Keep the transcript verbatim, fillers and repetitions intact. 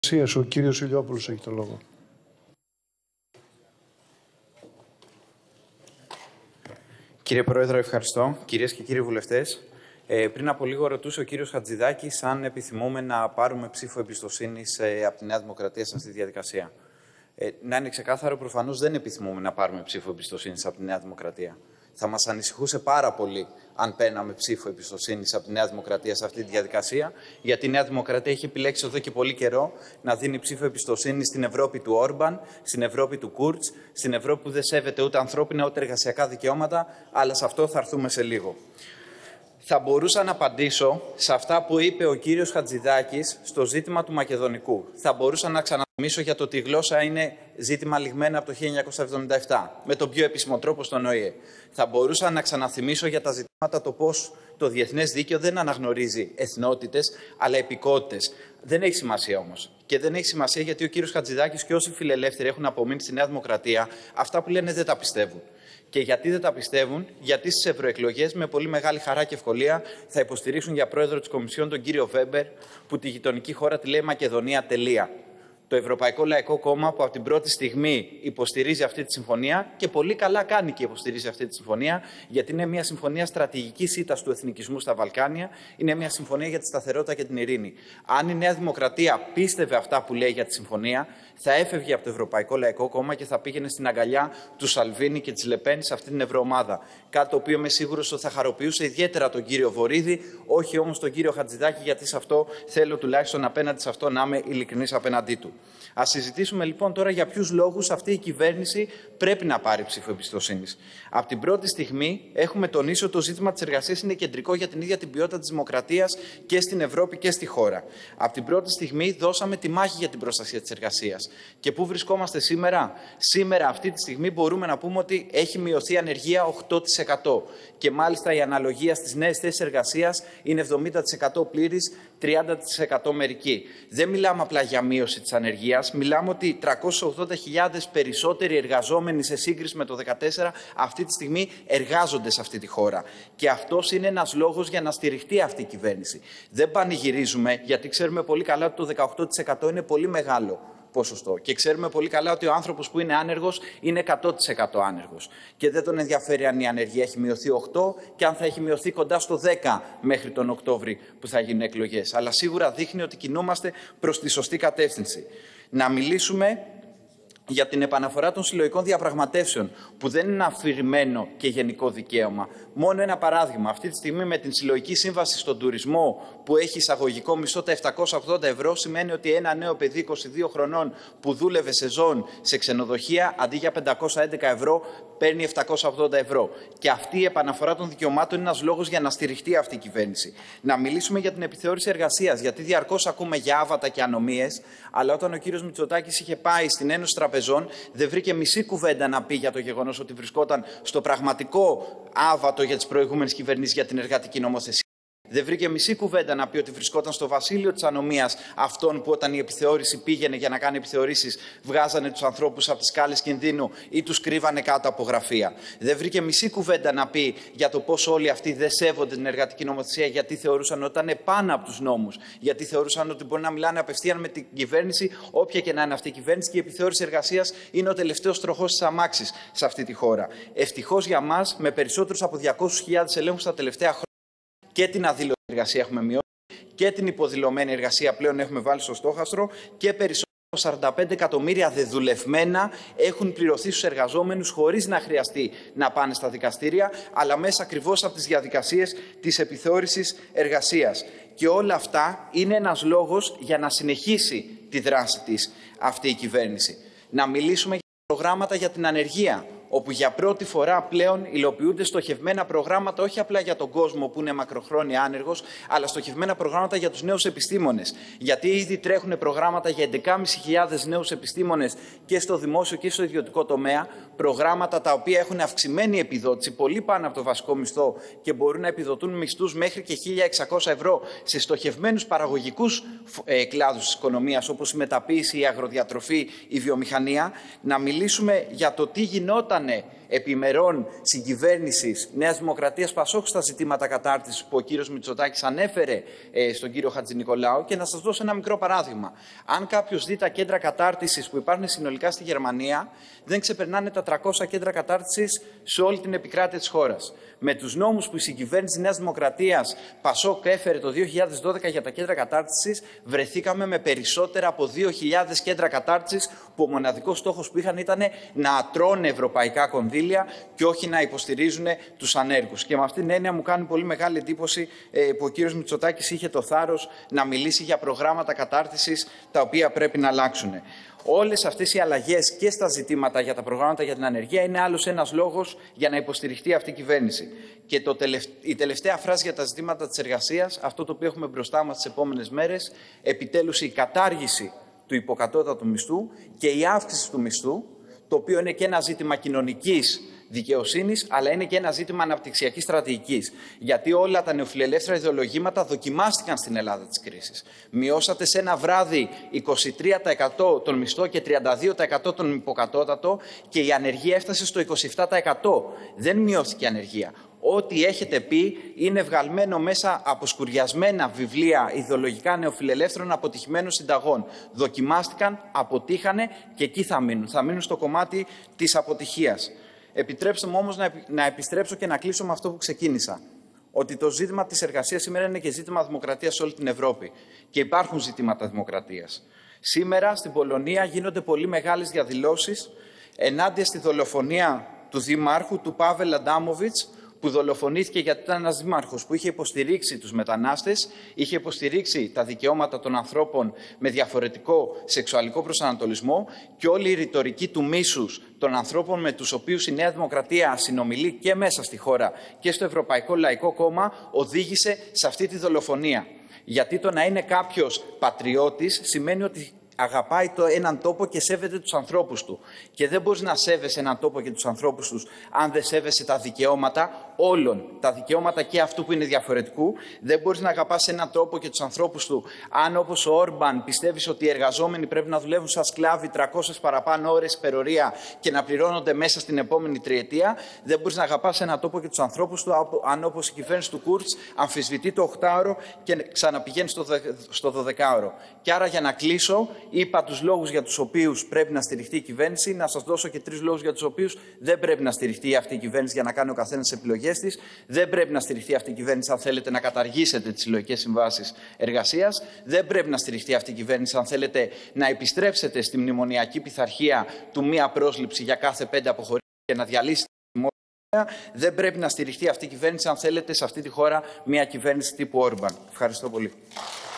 Ο κύριος Ηλιόπουλος έχει το λόγο. Κύριε Πρόεδρε, ευχαριστώ. Κυρίες και κύριοι βουλευτές, ε, πριν από λίγο ρωτούσε ο κύριος Χατζηδάκης αν επιθυμούμε να πάρουμε ψήφο εμπιστοσύνης ε, από τη Νέα Δημοκρατία σε αυτή τη διαδικασία. Ε, να είναι ξεκάθαρο, προφανώς δεν επιθυμούμε να πάρουμε ψήφο εμπιστοσύνης από τη Νέα Δημοκρατία. Θα μας ανησυχούσε πάρα πολύ αν παίρναμε ψήφο εμπιστοσύνης από τη Νέα Δημοκρατία σε αυτή τη διαδικασία, γιατί η Νέα Δημοκρατία έχει επιλέξει εδώ και πολύ καιρό να δίνει ψήφο εμπιστοσύνης στην Ευρώπη του Όρμπαν, στην Ευρώπη του Κούρτς, στην Ευρώπη που δεν σέβεται ούτε ανθρώπινα ούτε εργασιακά δικαιώματα, αλλά σε αυτό θα έρθουμε σε λίγο. Θα μπορούσα να απαντήσω σε αυτά που είπε ο κύριος Χατζηδάκης στο ζήτημα του Μακεδονικού. Θα μπορούσα να ξαναθυμίσω για το ότι η γλώσσα είναι ζήτημα λιγμένο από το χίλια εννιακόσια εβδομήντα επτά, με τον πιο επίσημο τρόπο στον Ο Ε Ε. Θα μπορούσα να ξαναθυμίσω για τα ζητήματα το πώς το διεθνές δίκαιο δεν αναγνωρίζει εθνότητες, αλλά επικότητες. Δεν έχει σημασία όμως. Και δεν έχει σημασία γιατί ο κύριος Χατζηδάκης και όσοι φιλελεύθεροι έχουν απομείνει στη Νέα Δημοκρατία, αυτά που λένε δεν τα πιστεύουν. Και γιατί δεν τα πιστεύουν? Γιατί στις ευρωεκλογές με πολύ μεγάλη χαρά και ευκολία θα υποστηρίξουν για πρόεδρο της Κομισιόν τον κύριο Βέμπερ, που τη γειτονική χώρα τη λέει Μακεδονία, τελεία. Το Ευρωπαϊκό Λαϊκό Κόμμα, που από την πρώτη στιγμή υποστηρίζει αυτή τη συμφωνία και πολύ καλά κάνει και υποστηρίζει αυτή τη συμφωνία, γιατί είναι μια συμφωνία στρατηγικής ήττας του εθνικισμού στα Βαλκάνια, είναι μια συμφωνία για τη σταθερότητα και την ειρήνη. Αν η Νέα Δημοκρατία πίστευε αυτά που λέει για τη συμφωνία, θα έφευγε από το Ευρωπαϊκό Λαϊκό Κόμμα και θα πήγαινε στην αγκαλιά του Σαλβίνη και της Λεπέν σε αυτή την ευρωομάδα. Κάτι το οποίο είμαι σίγουρος ότι θα χαροποιούσε ιδιαίτερα τον κύριο Βορίδη, όχι όμως τον κύριο Χατζηδάκη, γιατί σε αυτό θέλω τουλάχιστον απέναντι σε αυτό να είμαι ειλικρινής απέναντί του. Ας συζητήσουμε λοιπόν τώρα για ποιους λόγους αυτή η κυβέρνηση πρέπει να πάρει ψήφο εμπιστοσύνης. Από την πρώτη στιγμή έχουμε τονίσει ότι το ζήτημα της εργασίας είναι κεντρικό για την ίδια την ποιότητα της δημοκρατίας και στην Ευρώπη και στη χώρα. Από την πρώτη στιγμή δώσαμε τη μάχη για την προστασία της εργασίας. Και πού βρισκόμαστε σήμερα? Σήμερα, αυτή τη στιγμή, μπορούμε να πούμε ότι έχει μειωθεί η ανεργία οκτώ τοις εκατό. Και μάλιστα η αναλογία στις νέες θέσεις εργασίας είναι εβδομήντα τοις εκατό πλήρης, τριάντα τοις εκατό μερική. Δεν μιλάμε απλά για μείωση της ανεργίας, μιλάμε ότι τριακόσιες ογδόντα χιλιάδες περισσότεροι εργαζόμενοι σε σύγκριση με το δύο χιλιάδες δεκατέσσερα αυτή τη στιγμή εργάζονται σε αυτή τη χώρα. Και αυτός είναι ένας λόγος για να στηριχτεί αυτή η κυβέρνηση. Δεν πανηγυρίζουμε, γιατί ξέρουμε πολύ καλά ότι το δεκαοκτώ τοις εκατό είναι πολύ μεγάλο ποσοστό. Και ξέρουμε πολύ καλά ότι ο άνθρωπος που είναι άνεργος είναι εκατό τοις εκατό άνεργος. Και δεν τον ενδιαφέρει αν η ανεργία έχει μειωθεί οκτώ και αν θα έχει μειωθεί κοντά στο δέκα μέχρι τον Οκτώβρη που θα γίνουν εκλογές. Αλλά σίγουρα δείχνει ότι κινούμαστε προς τη σωστή κατεύθυνση. Να μιλήσουμε για την επαναφορά των συλλογικών διαπραγματεύσεων, που δεν είναι αφηρημένο και γενικό δικαίωμα. Μόνο ένα παράδειγμα. Αυτή τη στιγμή με την συλλογική σύμβαση στον τουρισμό, που έχει εισαγωγικό μισθό τα επτακόσια ογδόντα ευρώ, σημαίνει ότι ένα νέο παιδί είκοσι δύο χρονών που δούλευε σεζόν σε ξενοδοχεία, αντί για πεντακόσια έντεκα ευρώ, παίρνει επτακόσια ογδόντα ευρώ. Και αυτή η επαναφορά των δικαιωμάτων είναι ένας λόγος για να στηριχτεί αυτή η κυβέρνηση. Να μιλήσουμε για την επιθεώρηση εργασίας, γιατί διαρκώς ακούμε για άβατα και ανομίες, αλλά όταν ο κύριος Μητσοτάκης είχε πάει στην Ένωση Τραπεζών, δεν βρήκε μισή κουβέντα να πει για το γεγονός ότι βρισκόταν στο πραγματικό άβατο για τις προηγούμενες κυβερνήσεις για την εργατική νομοθεσία. Δεν βρήκε μισή κουβέντα να πει ότι βρισκόταν στο βασίλειο της ανομίας αυτών που όταν η επιθεώρηση πήγαινε για να κάνει επιθεωρήσεις βγάζανε τους ανθρώπους από τις σκάλες κινδύνου ή τους κρύβανε κάτω από γραφεία. Δεν βρήκε μισή κουβέντα να πει για το πώς όλοι αυτοί δεν σέβονται την εργατική νομοθεσία, γιατί θεωρούσαν ότι ήταν πάνω από τους νόμους, γιατί θεωρούσαν ότι μπορεί να μιλάνε απευθείαν με την κυβέρνηση, όποια και να είναι αυτή η κυβέρνηση, και η επιθεώρηση εργασίας είναι ο τελευταίος τροχός της αμάξης σε αυτή τη χώρα. Ευτυχώς για μας, με περισσότερους από διακόσιες χιλιάδες ελέγχους τα τελευταία χρόνια, και την αδήλωτη εργασία έχουμε μειώσει και την υποδηλωμένη εργασία πλέον έχουμε βάλει στο στόχαστρο και περισσότερο από σαράντα πέντε εκατομμύρια δεδουλευμένα έχουν πληρωθεί στους εργαζόμενους χωρίς να χρειαστεί να πάνε στα δικαστήρια, αλλά μέσα ακριβώς από τις διαδικασίες της επιθεώρησης εργασίας. Και όλα αυτά είναι ένας λόγος για να συνεχίσει τη δράση της αυτή η κυβέρνηση. Να μιλήσουμε για προγράμματα για την ανεργία, όπου για πρώτη φορά πλέον υλοποιούνται στοχευμένα προγράμματα όχι απλά για τον κόσμο που είναι μακροχρόνια άνεργος, αλλά στοχευμένα προγράμματα για τους νέους επιστήμονες. Γιατί ήδη τρέχουν προγράμματα για έντεκα χιλιάδες πεντακόσιους νέους επιστήμονες και στο δημόσιο και στο ιδιωτικό τομέα, προγράμματα τα οποία έχουν αυξημένη επιδότηση πολύ πάνω από το βασικό μισθό και μπορούν να επιδοτούν μισθούς μέχρι και χίλια εξακόσια ευρώ σε στοχευμένους παραγωγικούς ε, κλάδους της οικονομίας, όπως η μεταποίηση, η αγροδιατροφή, η βιομηχανία. Να μιλήσουμε για το τι γινόταν ήταν επιμερών συγκυβέρνησης Νέας Δημοκρατίας Πασόκ στα ζητήματα κατάρτισης που ο κύριος Μητσοτάκης ανέφερε ε, στον κύριο Χατζηνικολάου. Και να σας δώσω ένα μικρό παράδειγμα. Αν κάποιος δει τα κέντρα κατάρτισης που υπάρχουν συνολικά στη Γερμανία, δεν ξεπερνάνε τα τριακόσια κέντρα κατάρτισης σε όλη την επικράτεια της χώρας. Με τους νόμους που η συγκυβέρνηση Νέας Δημοκρατίας Πασόκ έφερε το δύο χιλιάδες δώδεκα για τα κέντρα κατάρτισης, βρεθήκαμε με περισσότερα από δύο χιλιάδες κέντρα κατάρτισης που ο μοναδικός στόχος που είχαν ήταν να ατρώνε ευρωπαϊκά κονδύλια και όχι να υποστηρίζουν τους ανέργους. Και με αυτήν την έννοια μου κάνει πολύ μεγάλη εντύπωση ε, που ο κύριος Μητσοτάκης είχε το θάρρος να μιλήσει για προγράμματα κατάρτισης τα οποία πρέπει να αλλάξουν. Όλες αυτές οι αλλαγές και στα ζητήματα για τα προγράμματα για την ανεργία είναι άλλος ένας λόγος για να υποστηριχτεί αυτή η κυβέρνηση. Και το τελευ... η τελευταία φράση για τα ζητήματα της εργασίας, αυτό το οποίο έχουμε μπροστά μας τις επόμενες μέρες, επιτέλους η κατάργηση του υποκατώτατου μισθού και η αύξηση του μισθού, το οποίο είναι και ένα ζήτημα κοινωνικής δικαιοσύνης, αλλά είναι και ένα ζήτημα αναπτυξιακής στρατηγικής. Γιατί όλα τα νεοφιλελεύθερα ιδεολογήματα δοκιμάστηκαν στην Ελλάδα της κρίσης. Μειώσατε σε ένα βράδυ είκοσι τρία τοις εκατό τον μισθό και τριάντα δύο τοις εκατό τον υποκατώτατο και η ανεργία έφτασε στο είκοσι επτά τοις εκατό. Δεν μειώθηκε η ανεργία. Ό,τι έχετε πει είναι βγαλμένο μέσα από σκουριασμένα βιβλία ιδεολογικά νεοφιλελεύθερων αποτυχημένων συνταγών. Δοκιμάστηκαν, αποτύχανε και εκεί θα μείνουν. Θα μείνουν στο κομμάτι της αποτυχίας. Επιτρέψτε μου όμως να, να επιστρέψω και να κλείσω με αυτό που ξεκίνησα. Ότι το ζήτημα της εργασίας σήμερα είναι και ζήτημα δημοκρατίας σε όλη την Ευρώπη. Και υπάρχουν ζητήματα δημοκρατίας. Σήμερα στην Πολωνία γίνονται πολύ μεγάλες διαδηλώσεις ενάντια στη δολοφονία του Δημάρχου, του Πάβελ Αντάμοβιτς, που δολοφονήθηκε γιατί ήταν ένας δήμαρχος που είχε υποστηρίξει τους μετανάστες, είχε υποστηρίξει τα δικαιώματα των ανθρώπων με διαφορετικό σεξουαλικό προσανατολισμό και όλη η ρητορική του μίσους των ανθρώπων με τους οποίους η Νέα Δημοκρατία συνομιλεί και μέσα στη χώρα και στο Ευρωπαϊκό Λαϊκό Κόμμα οδήγησε σε αυτή τη δολοφονία. Γιατί το να είναι κάποιος πατριώτης σημαίνει ότι αγαπάει το έναν τόπο και σέβεται τους ανθρώπους του. Και δεν μπορείς να σέβεσαι έναν τόπο και τους ανθρώπους τους αν δεν σέβεσαι τα δικαιώματα όλων. Τα δικαιώματα και αυτού που είναι διαφορετικού. Δεν μπορείς να αγαπάς έναν τόπο και τους ανθρώπους του αν, όπως ο Όρμπαν, πιστεύεις ότι οι εργαζόμενοι πρέπει να δουλεύουν σαν σκλάβοι τριακόσιες παραπάνω ώρες υπερορία και να πληρώνονται μέσα στην επόμενη τριετία. Δεν μπορείς να αγαπάς έναν τόπο και τους ανθρώπους του αν, όπως η κυβέρνηση του Κούρτς, αμφισβητεί το οκτάωρο και ξαναπηγαίνει στο, δε, στο δωδεκάωρο. Και άρα, για να κλείσω, είπα τους λόγους για τους οποίους πρέπει να στηριχτεί η κυβέρνηση. Να σας δώσω και τρεις λόγους για τους οποίους δεν πρέπει να στηριχτεί αυτή η κυβέρνηση για να κάνει ο καθένας τις επιλογές της. Δεν πρέπει να στηριχτεί αυτή η κυβέρνηση αν θέλετε να καταργήσετε τις συλλογικές συμβάσεις εργασίας. Δεν πρέπει να στηριχτεί αυτή η κυβέρνηση αν θέλετε να επιστρέψετε στη μνημονιακή πειθαρχία του μία πρόσληψη για κάθε πέντε αποχωρήσεις και να διαλύσετε τη δημόσια. Δεν πρέπει να στηριχτεί αυτή η κυβέρνηση αν θέλετε σε αυτή τη χώρα μια κυβέρνηση τύπου Όρμπαν. Ευχαριστώ πολύ.